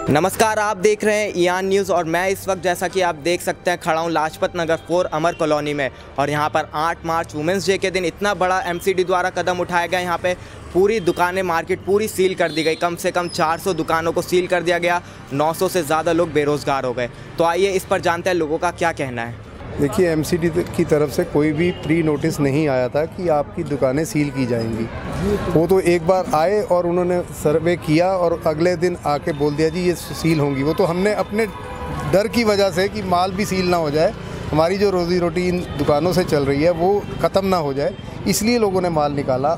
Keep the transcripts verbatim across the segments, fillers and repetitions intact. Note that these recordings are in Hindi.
नमस्कार, आप देख रहे हैं ईआन न्यूज़ और मैं इस वक्त जैसा कि आप देख सकते हैं खड़ा हूँ लाजपत नगर फोर अमर कॉलोनी में। और यहाँ पर आठ मार्च वुमेंस डे के दिन इतना बड़ा एमसीडी द्वारा कदम उठाया गया। यहाँ पे पूरी दुकानें, मार्केट पूरी सील कर दी गई। कम से कम चार सौ दुकानों को सील कर दिया गया। नौ सौ से ज़्यादा लोग बेरोज़गार हो गए। तो आइए इस पर जानते हैं लोगों का क्या कहना है। देखिए, एमसीडी की तरफ से कोई भी प्री नोटिस नहीं आया था कि आपकी दुकानें सील की जाएंगी। वो तो एक बार आए और उन्होंने सर्वे किया और अगले दिन आके बोल दिया जी ये सील होंगी। वो तो हमने अपने डर की वजह से कि माल भी सील ना हो जाए, हमारी जो रोज़ी रोटी इन दुकानों से चल रही है वो ख़त्म ना हो जाए, इसलिए लोगों ने माल निकाला।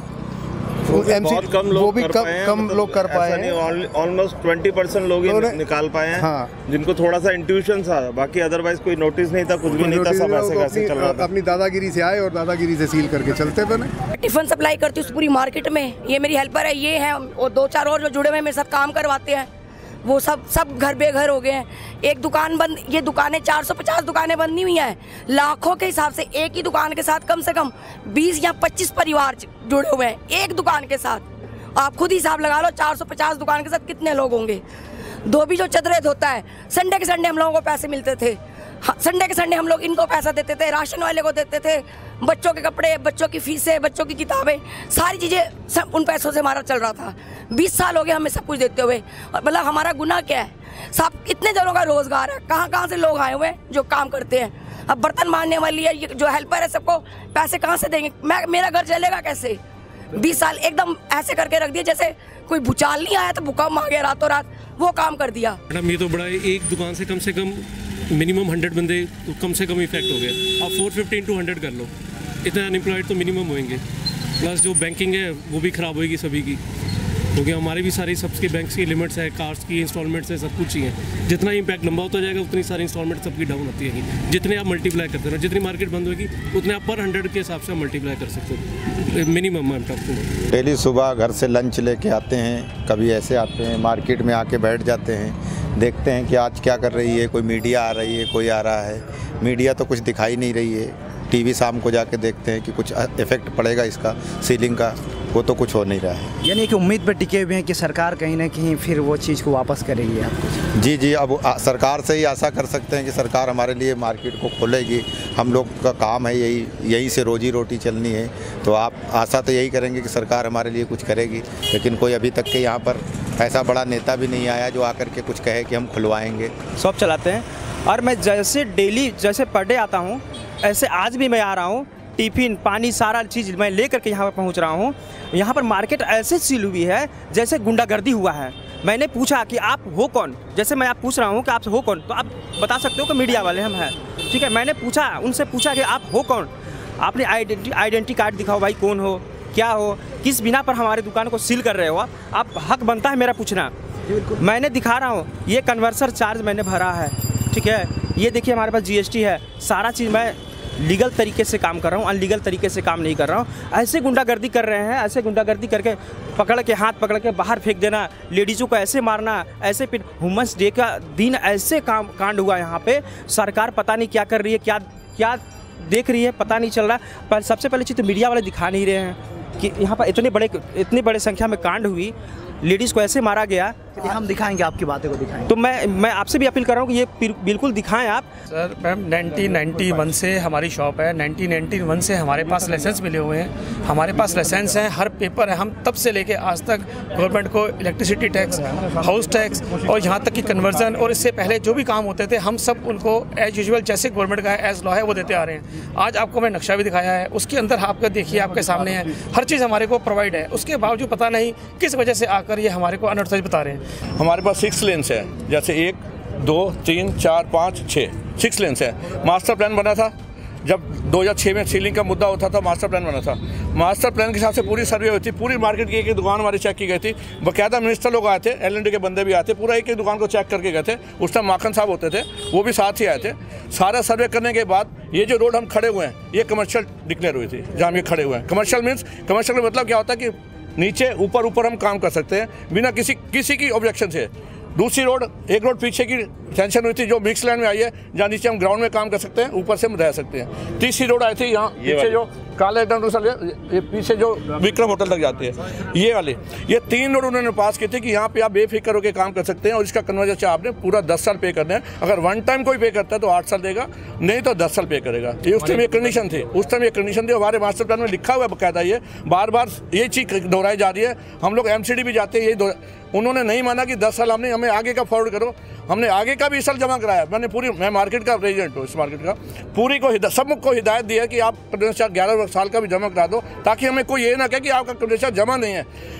बहुत कम लोग वो भी कर कम पाए कम मतलब लोग कर पाए हैं। ऑलमोस्ट ट्वेंटी परसेंट लोग ही निकाल पाए हैं। हाँ। जिनको थोड़ा सा इंट्यूशन था, बाकी अदरवाइज कोई नोटिस नहीं था, कुछ भी नहीं था, सब ऐसे कैसे चल रहा था। अपनी दादागिरी से आए और दादागिरी से सील करके चलते बने। टिफिन सप्लाई करती हूँ पूरी मार्केट में। ये मेरी हेल्पर है, ये है और दो चार और जो जुड़े हुए मेरे साथ काम करवाते हैं, वो सब सब घर बेघर हो गए हैं। एक दुकान बंद, ये दुकानें चार सौ पचास दुकानें बंदी हुई हैं। लाखों के हिसाब से एक ही दुकान के साथ कम से कम बीस या पच्चीस परिवार जुड़े हुए हैं एक दुकान के साथ। आप खुद हिसाब लगा लो, चार सौ पचास दुकान के साथ कितने लोग होंगे। धोबी जो चदरे धोता है, संडे के संडे हम लोगों को पैसे मिलते थे। संडे के संडे हम लोग इनको पैसा देते थे, राशन वाले को देते थे, बच्चों के कपड़े, बच्चों की फीसें, बच्चों की किताबें, सारी चीज़ें सब उन पैसों से हमारा चल रहा था। बीस साल हो गए हमें सब कुछ देते हुए। और मतलब हमारा गुनाह क्या है? सब कितने जनों का रोजगार है, कहाँ कहाँ से लोग आए हुए हैं जो काम करते हैं। अब बर्तन मारने वाली है, ये जो हेल्पर है, सबको पैसे कहाँ से देंगे? मैं मेरा घर चलेगा कैसे? बीस साल एकदम ऐसे करके रख दिया जैसे कोई भूचाल नहीं आया तो भूकंप आ गया रातों रात, वो काम कर दिया। मैडम ये तो बड़ा है, एक दुकान से कम से कम मिनिमम हंड्रेड बंदे तो कम से कम इफेक्ट हो गए। आप फोर फिफ्टी इंटू हंड्रेड कर लो, इतने अनएम्प्लॉयड तो मिनिमम होंगे। प्लस जो बैंकिंग है वो भी ख़राब होगी सभी की, क्योंकि हमारे भी सारी सबके बैंक्स की लिमिट्स है, कार्स की इंस्टॉलमेंट्स है, सब कुछ ही है। जितना इम्पैक्ट लंबा होता जाएगा उतनी सारी इंस्टॉलमेंट सबकी डाउन होती है। जितने आप मल्टीप्लाई करते हो, जितनी मार्केट बंद होगी उतने आप पर हंड्रेड के हिसाब से मल्टीप्लाई कर सकते हो मिनिमम। डेली सुबह घर से लंच लेके आते हैं, कभी ऐसे आते हैं, मार्केट में आके बैठ जाते हैं, देखते हैं कि आज क्या कर रही है। कोई मीडिया आ रही है, कोई आ रहा है। मीडिया तो कुछ दिखाई नहीं रही है। टीवी शाम को जाके देखते हैं कि कुछ इफेक्ट पड़ेगा इसका सीलिंग का, वो तो कुछ हो नहीं रहा है। यानी कि उम्मीद पर टिके हुए हैं कि सरकार कहीं ना कहीं फिर वो चीज़ को वापस करेगी आपको। जी जी, अब आ, सरकार से ही आशा कर सकते हैं कि सरकार हमारे लिए मार्केट को खोलेगी। हम लोग का काम है यही, यहीं से रोजी रोटी चलनी है, तो आप आशा तो यही करेंगे कि सरकार हमारे लिए कुछ करेगी। लेकिन कोई अभी तक के यहाँ पर ऐसा बड़ा नेता भी नहीं आया जो आकर के कुछ कहे कि हम खुलवाएँगे। शॉप चलाते हैं और मैं जैसे डेली जैसे पर डे आता हूँ, ऐसे आज भी मैं आ रहा हूँ। टिफ़िन, पानी, सारा चीज़ मैं लेकर के यहाँ पर पहुँच रहा हूँ। यहाँ पर मार्केट ऐसे सील हुई है जैसे गुंडागर्दी हुआ है। मैंने पूछा कि आप हो कौन, जैसे मैं आप पूछ रहा हूँ कि आप हो कौन, तो आप बता सकते हो कि मीडिया वाले हम हैं, ठीक है। मैंने पूछा, उनसे पूछा कि आप हो कौन, आपने आइडेंटी आइडेंटिटी कार्ड दिखाओ भाई, कौन हो, क्या हो, किस बिना पर हमारे दुकान को सील कर रहे हो आप? हक बनता है मेरा पूछना। मैंने दिखा रहा हूँ, ये कन्वर्सर चार्ज मैंने भरा है, ठीक है। ये देखिए हमारे पास जीएसटी है, सारा चीज़ मैं लीगल तरीके से काम कर रहा हूँ, अनलीगल तरीके से काम नहीं कर रहा हूँ। ऐसे गुंडागर्दी कर रहे हैं, ऐसे गुंडागर्दी करके पकड़ के, हाथ पकड़ के बाहर फेंक देना, लेडीज़ों को ऐसे मारना, ऐसे फिर वुमेंस डे का दिन ऐसे काम कांड हुआ यहाँ पे। सरकार पता नहीं क्या कर रही है, क्या क्या देख रही है, पता नहीं चल रहा। पर सबसे पहले चीज़ तो मीडिया वाले दिखा नहीं रहे हैं कि यहाँ पर इतने बड़े इतनी बड़े संख्या में कांड हुई, लेडीज़ को ऐसे मारा गया। हम दिखाएंगे, आपकी बातें को दिखाएंगे। तो मैं मैं आपसे भी अपील कर रहा हूँ कि ये बिल्कुल दिखाएं आप। Sir ma'am, nineteen ninety one से हमारी शॉप है। नाइनटीन नाइंटी वन से हमारे पास लाइसेंस मिले हुए हैं, हमारे पास लाइसेंस है, हर पेपर है। हम तब से लेके आज तक गवर्नमेंट को इलेक्ट्रिसिटी टैक्स, हाउस टैक्स और यहाँ तक कि कन्वर्जन और इससे पहले जो भी काम होते थे हम सब उनको एज यूजुअल जैसे गवर्नमेंट का एज लॉ है वो देते आ रहे हैं। आज आपको मैं नक्शा भी दिखाया है, उसके अंदर आपका देखिए आपके सामने है, हर चीज़ हमारे को प्रोवाइड है। उसके बावजूद पता नहीं किस वजह से आकर ये हमारे को अनऑथराइज बता रहे हैं। हमारे पास सिक्स लेन्स है, जैसे एक, दो, तीन, चार, पाँच, छः, सिक्स लेन्स है। मास्टर प्लान बना था जब दो हज़ार छह में सीलिंग का मुद्दा होता था, मास्टर प्लान बना था। मास्टर प्लान के हिसाब से पूरी सर्वे हुई थी, पूरी मार्केट की एक एक दुकान हमारी चेक की गई थी। बाकायदा मिनिस्टर लोग आए थे, एल एंड डी के बंदे भी आए थे, पूरा एक एक दुकान को चेक करके गए थे। उस टाइम माखन साहब होते थे, वो भी साथ ही आए थे। सारा सर्वे करने के बाद ये जो रोड हम खड़े हुए हैं ये कमर्शियल डिक्लेयर हुई थी, जहाँ हम ये खड़े हुए हैं। कमर्शियल मीन्स, कमर्शियल का मतलब क्या होता है कि नीचे ऊपर ऊपर हम काम कर सकते हैं बिना किसी किसी की ऑब्जेक्शन से। दूसरी रोड, एक रोड पीछे की टेंशन हुई थी जो मिक्स लैंड में आई है, जहाँ नीचे हम ग्राउंड में काम कर सकते हैं, ऊपर से हम रह सकते हैं। तीसरी रोड आई थी यहाँ पीछे जो काले ये पीछे जो विक्रम होटल तक जाती है, ये वाले ये तीन रोड उन्होंने पास किए थे कि यहाँ पे आप बेफिक्र होकर काम कर सकते हैं और इसका कन्वर्जन आपने पूरा दस साल पे करना है। अगर वन टाइम कोई पे करता है तो आठ साल देगा, नहीं तो दस साल पे करेगा। ये उस टाइम ये कंडीशन थी, उस टाइम ये कंडीशन थी। हमारे मास्टर प्लान में लिखा हुआ है बकायदा, ये बार बार ये चीज़ दोहराई जा रही है। हम लोग एमसीडी भी जाते हैं, यही उन्होंने नहीं माना कि दस साल हमने हमें आगे का फॉरवर्ड करो। हमने आगे का भी इस साल जमा कराया। मैंने पूरी मैं मार्केट का प्रेसिडेंट हूँ, इस मार्केट का पूरी को सब को हिदायत दी है कि आप क्रेडेंशियल ग्यारह साल का भी जमा करा दो, ताकि हमें कोई ये ना कहे कि आपका क्रेडेंशियल जमा नहीं है।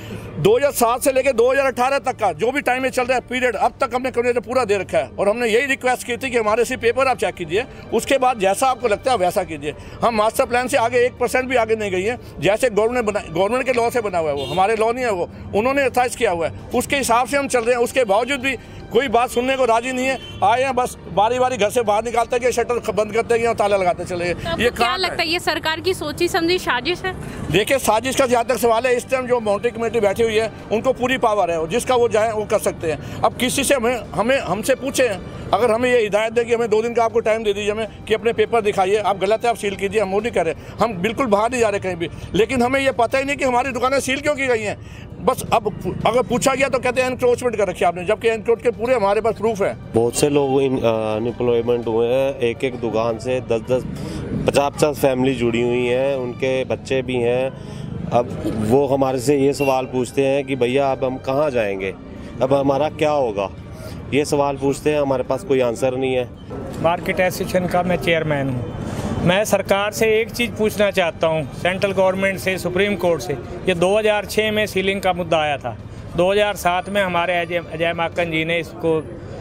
दो हज़ार सात से लेकर दो हज़ार अठारह तक का जो भी टाइम में चल रहा है पीरियड, अब तक हमने क्रेडेंशियल पूरा दे रखा है। और हमने यही रिक्वेस्ट की थी कि हमारे सिर्फ पेपर आप चेक कीजिए, उसके बाद जैसा आपको लगता है वैसा कीजिए। हम मास्टर प्लान से आगे एक परसेंट भी आगे नहीं गई है। जैसे गवर्नमेंट बना गवर्नमेंट के लॉ से बना हुआ है, वो हमारे लॉ नहीं है, वो उन्होंने अथाइज किया हुआ है, उसके हिसाब से हम चल रहे हैं। उसके बावजूद भी कोई बात सुनने को राजी नहीं है। आए हैं बस बारी बारी घर से बाहर निकालते हैं, शटर बंद करते हैं और ताला लगाते चले गए। ये क्या लगता है ये सरकार की सोची समझी साजिश है? देखिए, साजिश का जहाँ तक सवाल है, इस टाइम जो मॉनिटरिंग कमेटी बैठी हुई है उनको पूरी पावर है, जिसका वो जाए वो कर सकते हैं। अब किसी से हमें हमें हमसे पूछे, अगर हमें ये हिदायत दे कि हमें दो दिन का आपको टाइम दे दीजिए हमें कि अपने पेपर दिखाइए, आप गलत है आप सील कीजिए, हम वो नहीं कह रहे, हम बिल्कुल बाहर नहीं जा रहे कहीं भी। लेकिन हमें ये पता ही नहीं कि हमारी दुकानें सील क्यों की गई हैं। बस अब अगर पूछा गया तो कहते हैं एनक्रोचमेंट कर रखी है आपने, जबकि एनक्रोच के पूरे हमारे पास प्रूफ है। बहुत से लोग अनएम्प्लॉयमेंट हुए हैं, एक एक दुकान से दस दस पचास पचास फैमिली जुड़ी हुई हैं, उनके बच्चे भी हैं। अब वो हमारे से ये सवाल पूछते हैं कि भैया अब हम कहाँ जाएंगे, अब हमारा क्या होगा, ये सवाल पूछते हैं। हमारे पास कोई आंसर नहीं है। मार्केट एसोसिएशन का मैं चेयरमैन हूँ। मैं सरकार से एक चीज़ पूछना चाहता हूँ, सेंट्रल गवर्नमेंट से, सुप्रीम कोर्ट से। ये दो हज़ार छह में सीलिंग का मुद्दा आया था, दो हज़ार सात में हमारे अजय अजय माकन जी ने इसको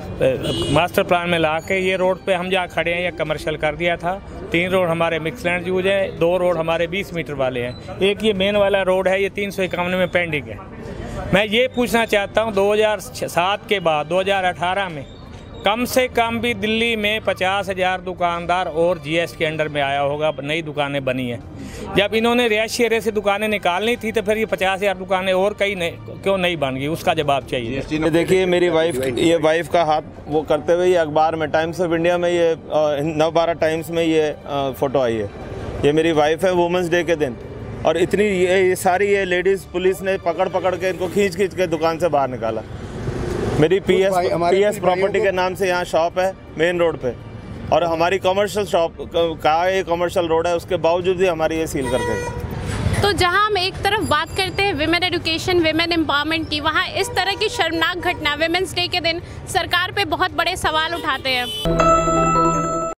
मास्टर प्लान में ला के ये रोड पे हम जहाँ खड़े हैं ये कमर्शियल कर दिया था। तीन रोड हमारे मिक्स लैंड यूज है, दो रोड हमारे बीस मीटर वाले हैं, एक ये मेन वाला रोड है, ये तीन सौ इक्यावन में पेंडिंग है। मैं ये पूछना चाहता हूँ, दो हज़ार सात के बाद दो हज़ार अठारह में कम से कम भी दिल्ली में पचास हज़ार दुकानदार और जीएस के अंडर में आया होगा, नई दुकानें बनी हैं। जब इन्होंने रिहायशी एरिया से दुकानें निकालनी थी तो फिर ये पचास हज़ार दुकानें और कई नहीं क्यों नहीं बन गई, उसका जवाब चाहिए। देखिए, मेरी वाइफ ये वाइफ का हाथ वो करते हुए ये अखबार में, टाइम्स ऑफ इंडिया में, ये नव भारत टाइम्स में ये फ़ोटो आई है। ये मेरी वाइफ है, वुमेंस डे के दिन, और इतनी ये, ये सारी ये लेडीज़ पुलिस ने पकड़ पकड़ के इनको खींच खींच के दुकान से बाहर निकाला। मेरी पीएस पीएस प्रॉपर्टी के नाम से यहाँ शॉप है मेन रोड पे, और हमारी कमर्शियल शॉप का ये कमर्शियल रोड है, उसके बावजूद भी हमारी ये सील करके गए। तो जहां हम एक तरफ बात करते हैं विमेन एजुकेशन, विमेन एम्पावरमेंट की, वहां इस तरह की शर्मनाक घटना विमेंस डे के दिन सरकार पे बहुत बड़े सवाल उठाते हैं।